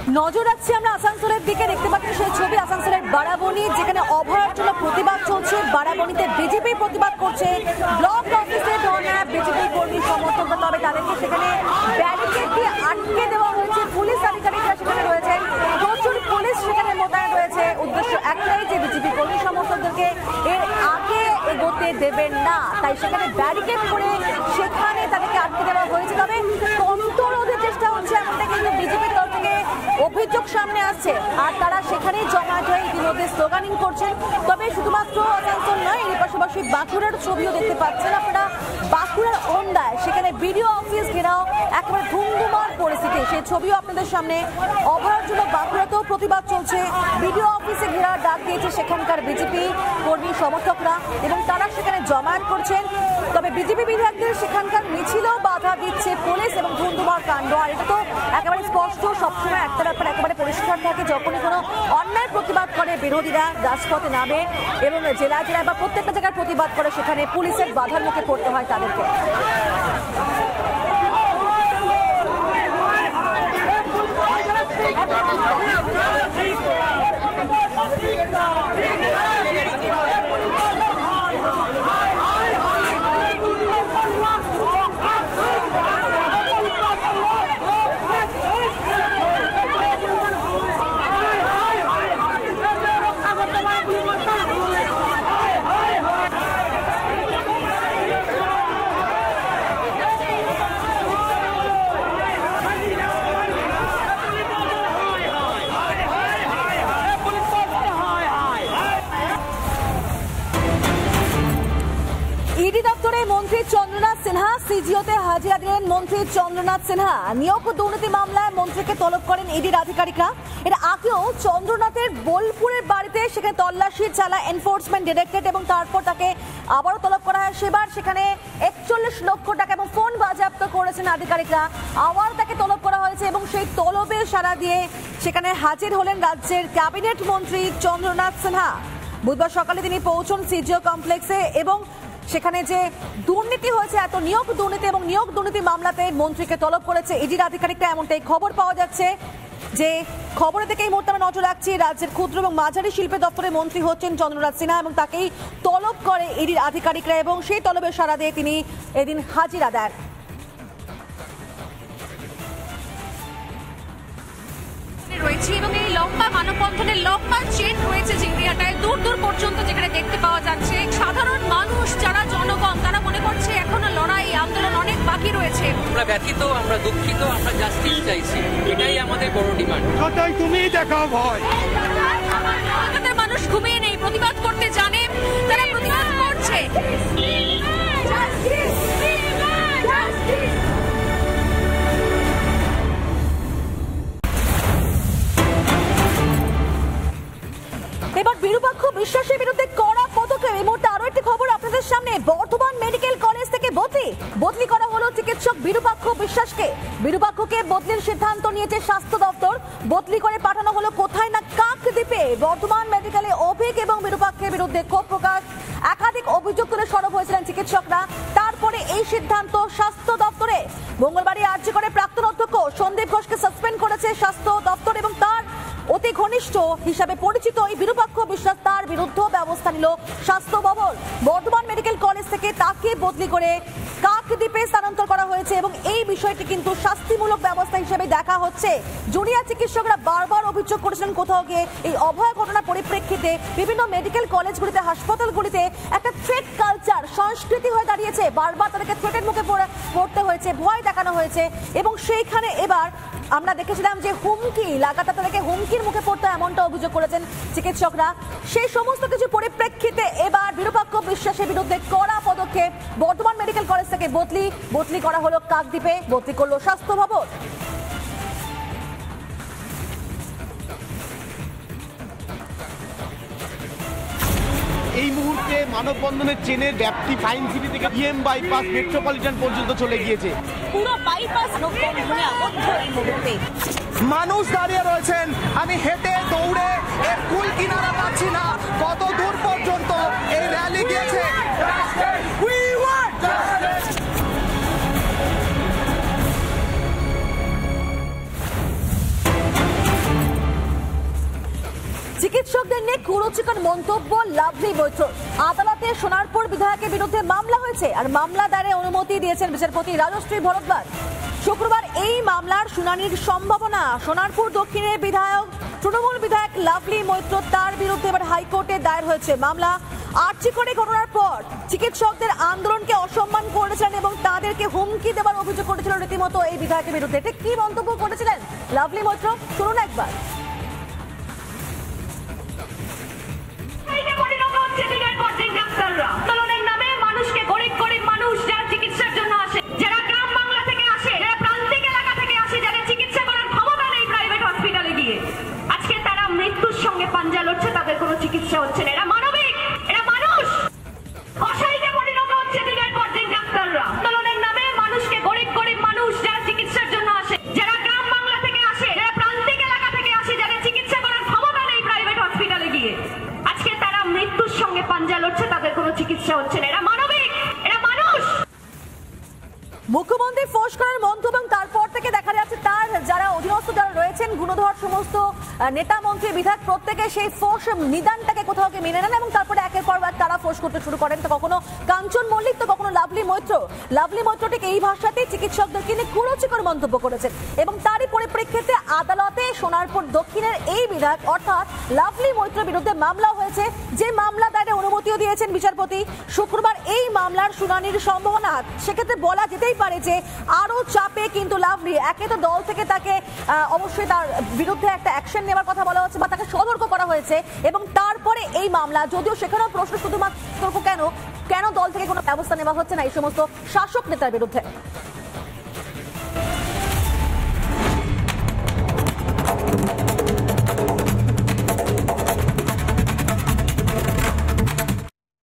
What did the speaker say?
নজর রাখছি আমরা আসানসোলের দিকে, দেখতে পাচ্ছি সেই ছবি আসানসোলের বারাবণী, যেখানে অভয়ার জন্য প্রতিবাদ চলছে। বারাবণীতে বিজেপি প্রতিবাদ করছে, ব্লক অফিসে ধর্ণা বিজেপি কর্মী সমর্থকরা, তবে তাদেরকে সেখানে ব্যারিকেড দিয়ে আটকে দেওয়া হয়েছে। পুলিশ আধিকারিকরা সেখানে রয়েছেন, প্রচুর পুলিশ সেখানে মোতায়েন রয়েছে। উদ্দেশ্য একটাই যে বিজেপি কর্মী সমর্থকদেরকে এর আগে এগোতে দেবেন না, তাই সেখানে ব্যারিকেড করে সেখানে তাদেরকে আটকে দেওয়া হয়েছে। তবে কন্ট্রোলের চেষ্টা হচ্ছে, এমনটা কিন্তু বিজেপির তরফ থেকে অভিযোগ সামনে আসছে, আর তারা সেখানেই জমায়েত হয়ে ইতিমধ্যে স্লোগানিং করছেন। তবে শুধুমাত্র আসানসোল নয়, এর পাশাপাশি বাঁকুড়ার ছবিও দেখতে পাচ্ছেন আপনারা। বাঁকুড়ার ওন্দায় সেখানে বিডিও অফিস ঘেরাও, একেবারে ধুমধুমার পরিস্থিতি, সেই ছবিও আপনাদের সামনে। অভয়ার জন্য বাঁকুড়াতেও প্রতিবাদ চলছে, বিডিও অফিসে ঘেরাও ডাক দিয়েছে সেখানকার বিজেপি কর্মী সমর্থকরা এবং তারা সেখানে জমায়েত করছেন। তবে বিজেপি বিধায়কদের সেখানকার মিছিলও বাধা দিচ্ছে পুলিশ এবং ধুমধুমার কাণ্ড। আর এটা তো একেবারে স্পষ্ট, সবসময় একটা ব্যাপার একেবারে পরিষ্কার থাকে, যখনই কোনো অন্যায় প্রতিবাদ করে বিরোধীরা রাজপথে নামে এবং জেলায় জেলায় বা প্রত্যেকটা জায়গায় প্রতিবাদ করে, সেখানে পুলিশের বাধার মুখে পড়তে হয় তাদেরকে। মন্ত্রী চন্দ্রনাথ সিনহা সিজিওতে হাজিরা দিলেন। মন্ত্রী চন্দ্রনাথ সিনহা নিয়োগ দুর্নীতি মামলায় মন্ত্রীকে তলব করেন ইডির আধিকারিকরা। এর আগেও চন্দ্রনাথের বোলপুরের বাড়িতে সেখানে তল্লাশি চালায় এনফোর্সমেন্ট ডিরেক্টরেট এবং তারপর তাকে আবারও তলব করা হয়। সেবার সেখানে 41 লক্ষ টাকা এবং ফোন বাজেয়াপ্ত করেছেন আধিকারিকরা। আবার তাকে তলব করা হয়েছে এবং সেই তলবে সাড়া দিয়ে সেখানে হাজির হলেন রাজ্যের ক্যাবিনেট মন্ত্রী চন্দ্রনাথ সিনহা। বুধবার সকালে তিনি পৌঁছন সিজিও কমপ্লেক্সে এবং সেখানে যে দুর্নীতি হয়েছে, এত নিয়োগ দুর্নীতি এবং নিয়োগ দুর্নীতি মামলাতে মন্ত্রীকে তলব করেছে ইডির আধিকারিকরা, এমনটাই খবর পাওয়া যাচ্ছে। যে খবরের দিকে এই মুহূর্তে আমরা নজর রাখছি, রাজ্যের ক্ষুদ্র এবং মাঝারি শিল্পে দপ্তরের মন্ত্রী হচ্ছেন চন্দ্রনাথ সিনহা এবং তাকেই তলব করে ইডির আধিকারিকরা এবং সেই তলবে সাড়া দিয়ে তিনি এদিন হাজিরা দেন। রয়েছে এবং এই লম্বা মানববন্ধনের লম্বা চেন রয়েছে যে এরিয়াটায় দূর দূর পর্যন্ত, যেখানে দেখতে পাওয়া যাচ্ছে সাধারণ মানুষ যারা জনগণ তারা মনে করছে এখনো লড়াই আন্দোলন অনেক বাকি রয়েছে। আমরা ব্যথিত, আমরা দুঃখিত, আমরা জাস্টিস চাইছি, এটাই আমাদের বড় ডিমান্ড। কথাই তুমি দেখাও ভয়। কলকাতার মানুষ ঘুমিয়ে নেই, প্রতিবাদ করতে জানে, তারা প্রতিবাদ করছে। এবার বিরূপাক্ষ বিশ্বাসের বিরুদ্ধে কড়া পদক্ষেপ। এই মুহূর্তে আরো একটি খবর আপনাদের সামনে। বর্ধমান মেডিকেল কলেজ থেকে বদলি করা হলো চিকিৎসক বিরূপাক্ষ বিশ্বাসকে। বিরূপাক্ষকে বদলির সিদ্ধান্ত নিয়েছে স্বাস্থ্য দপ্তর। বদলি করে পাঠানো হলো কোথায় না কাকদ্বীপে। বর্ধমান মেডিকেলে অভিক এবং বিরূপাক্ষের বিরুদ্ধে ক্ষোভ প্রকাশ, একাধিক অভিযোগ তুলে সরব হয়েছিলেন চিকিৎসকরা। তারপরে এই সিদ্ধান্ত স্বাস্থ্য দপ্তরে। মঙ্গলবারই আর্জি করে প্রাক্তন অধ্যক্ষ সন্দীপ ঘোষকে সাসপেন্ড করেছে স্বাস্থ্য দপ্তর এবং তার অতি ঘনিষ্ঠ হিসাবে পরিচিত এই বিরূপাক্ষ বিশ্বাস, তার বিরুদ্ধে ব্যবস্থা নিল স্বাস্থ্য ভবন। বর্ধমান মেডিকেল কলেজ থেকে তাকে বদলি করে কাকদ্বীপে স্থানান্তর করা হয়েছে এবং এই বিষয়টি কিন্তু শাস্তিমূলক ব্যবস্থা হিসেবে দেখা হচ্ছে। জুনিয়র চিকিৎসকরা বারবার অভিযোগ করেছিলেন কোথাও গিয়ে এই অভয় ঘটনার পরিপ্রেক্ষিতে বিভিন্ন মেডিকেল কলেজগুলিতে, হাসপাতালগুলিতে একটা থ্রেট কালচার সংস্কৃতি হয়ে দাঁড়িয়েছে। বারবার তাদেরকে থ্রেটের মুখে পড়তে হয়েছে, ভয় দেখানো হয়েছে এবং সেইখানে এবার আমরা দেখেছিলাম যে হুমকি, লাগাতার তাদেরকে হুমকির মুখে পড়তে, এমনটা অভিযোগ করেছেন চিকিৎসকরা। সেই সমস্ত কিছু পরিপ্রেক্ষিতে এবার বিরূপাক্ষ বিশ্বাসের বিরুদ্ধে কড়া পদক্ষেপ। বর্ধমান মেডিকেল কলেজ থেকে বদলি করা হলো কাকদ্বীপে, বদলি করলো স্বাস্থ্য ভবন। এই মুহূর্তে মানববন্ধনের চেনের ব্যাপ্তি ফাইন সিটি থেকে ইএম বাইপাস মেট্রোপলিটন পর্যন্ত চলে গিয়েছে। পুরো বাইপাস মানববন্ধনে আবদ্ধ এই মুহূর্তে মানুষ দাঁড়িয়ে রয়েছেন। আমি হেঁটে দৌড়ে এর কুল কিনারা পাচ্ছি না কত দূর পর্যন্ত এই র্যালি গিয়েছে। নিয়ে কুরুচিকর মন্তব্য লাভলি মৈত্র। আদালতে সোনারপুর বিধায়কের বিরুদ্ধে মামলা হয়েছে আর মামলা দায়েরের অনুমতি দিয়েছেন বিচারপতি রাজশ্রী ভরদ্বাজ। শুক্রবার এই মামলার শুনানির সম্ভাবনা। সোনারপুর দক্ষিণের বিধায়ক তৃণমূল বিধায়ক লাভলি মৈত্র তার বিরুদ্ধে এবার হাইকোর্টে দায়ের হয়েছে মামলা। আর্চিকরে ঘটনার পর চিকিৎসকদের আন্দোলনকে অসম্মান করেছিলেন এবং তাদেরকে হুমকি দেওয়ার অভিযোগ করেছিল রীতিমতো এই বিধায়কের বিরুদ্ধে। এটা কি মন্তব্য করেছিলেন লাভলি মৈত্র, শুনুন একবার। পাঞ্জা লড়ছে, তাদের কোনো চিকিৎসা হচ্ছে না। এরা মানবিক, এরা মানুষ। অসহায়কে পরিণত হচ্ছে দিনের পর দিন ডাক্তাররা। আন্দোলনের নামে মানুষকে, গরিব গরিব মানুষ যারা চিকিৎসার জন্য আসে, যারা গ্রাম বাংলা থেকে আসে, যারা প্রান্তিক এলাকা থেকে আসে, যাদের চিকিৎসা করার ক্ষমতা নেই প্রাইভেট হসপিটালে গিয়ে, আজকে তারা মৃত্যুর সঙ্গে পাঞ্জা লড়ছে, তাদের কোনো চিকিৎসা হচ্ছে না। এরা মানবিক, এরা মানুষ। মুখ্যমন্ত্রী ফোর্স করার মন্তব্য এবং তারপর থেকে দেখা যাচ্ছে তার যারা অধীনস্থ যারা রয়েছেন গুণধর সমস্ত নেতা মন্ত্রী বিধায়ক প্রত্যেকে সেই ফোর্স নিদানটাকে কোথাও মেনে নেন এবং তারপরে একের পর এক তারা ফোর্স করতে শুরু করেন। তো কখনো কাঞ্চন মল্লিক, তো কখনো লাভলি মৈত্র। লাভলি মৈত্র ঠিক এই ভাষাতেই চিকিৎসকদেরকে নিয়ে কুরুচিকর মন্তব্য করেছেন এবং তারই পরিপ্রেক্ষিতে আদালতে সোনারপুর দক্ষিণের এই বিধায়ক অর্থাৎ লাভলি মৈত্রের বিরুদ্ধে মামলা হয়েছে, যে মামলা দায়েরের অনুমতিও দিয়েছেন বিচারপতি। শুক্রবার এই মামলার শুনানির সম্ভাবনা। সেক্ষেত্রে বলা যেতেই পারে যে আরো চাপে কিন্তু লাভলি। একে তো দল থেকে তাকে অবশ্যই তার বিরুদ্ধে একটা অ্যাকশন নেওয়ার কথা বলা হচ্ছে বা তাকে সতর্ক করা হয়েছে এবং তারপরে এই মামলা, যদিও সেখানেও প্রশ্ন শুধুমাত্র কেন দল থেকে কোনো ব্যবস্থা নেওয়া হচ্ছে না এই সমস্ত শাসক নেতার বিরুদ্ধে।